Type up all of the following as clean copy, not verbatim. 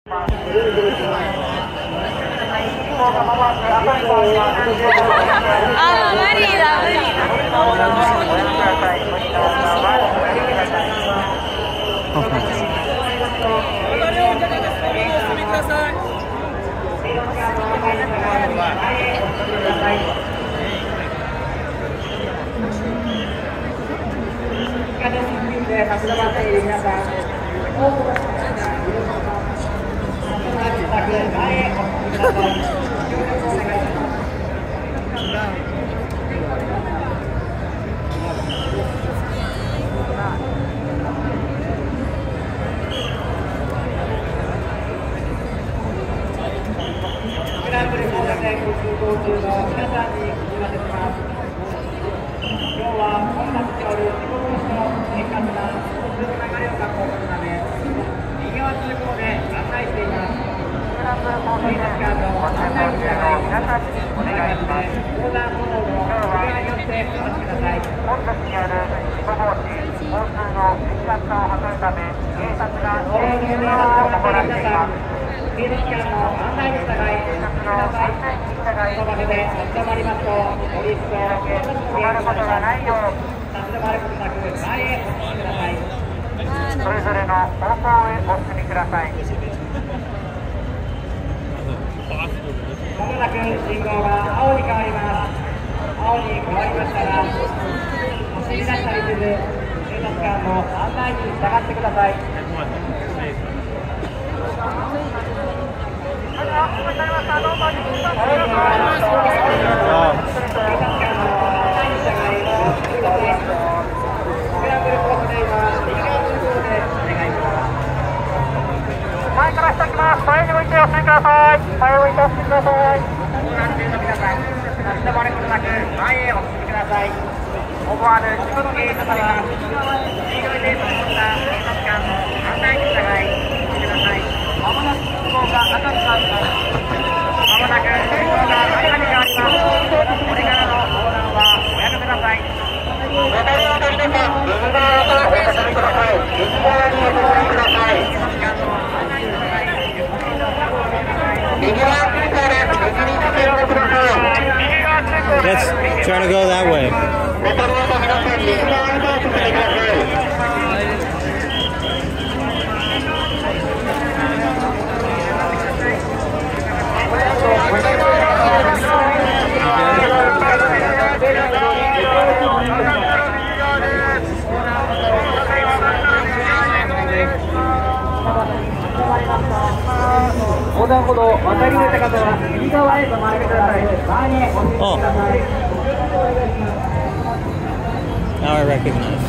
あ、無理だ、無理だ。 それぞれの方向へお進みください。まもなく信号が青に変わります。青に変わりましたら、走り出したりせず、警察官の案内に従ってください。前から下来ます。前に向いてお進みください。前を向いてお進みください。ご覧中の皆さん、立ち止まることなく前へお進みください。思わぬ事故の原因となります。黄色いテープを持った警察官の案内に従い進んでください。まもなく信号が赤に変わります。まもなく信号が赤に変わります。これからの横断はおやめください。渡り渡り皆さん、右側からお進みください。右側にお進みください。 Let's try to go that way. 横断歩道を渡り終えた方は右側へと回ってください。前にお進みください。 Now I recognize.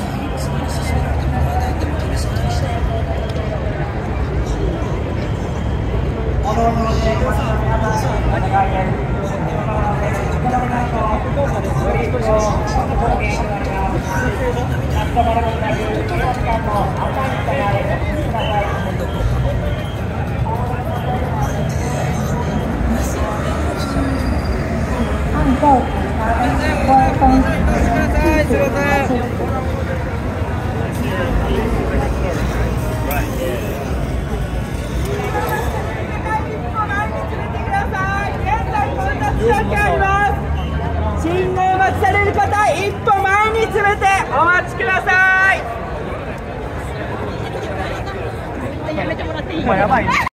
信号待ちされる方、一歩前に詰めてお待ちください。やめてもらっていい？やばい。